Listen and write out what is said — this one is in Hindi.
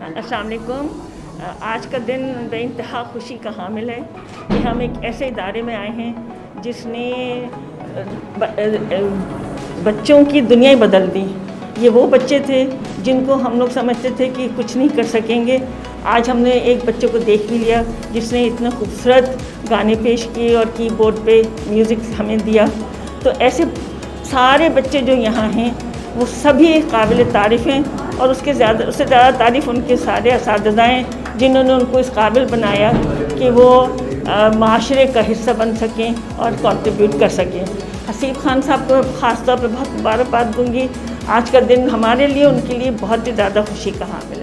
अस्सलाम वालेकुम। आज का दिन बेइंतहा खुशी का हामिल है कि हम एक ऐसे इदारे में आए हैं जिसने बच्चों की दुनिया ही बदल दी। ये वो बच्चे थे जिनको हम लोग समझते थे कि कुछ नहीं कर सकेंगे। आज हमने एक बच्चे को देख भी लिया जिसने इतना खूबसूरत गाने पेश किए और कीबोर्ड पे म्यूज़िक हमें दिया। तो ऐसे सारे बच्चे जो यहाँ हैं वो सभी काबिल तारीफ़ हैं और उससे ज़्यादा तारीफ़ उनके सारे असातिज़ा हैं जिन्होंने उनको इस काबिल बनाया कि वो माशरे का हिस्सा बन सकें और कंट्रीब्यूट कर सकें। हसीब खान साहब को ख़ास तौर पर बहुत मुबारकबाद दूँगी। आज का दिन हमारे लिए उनके लिए बहुत ही ज़्यादा खुशी का हामिल है।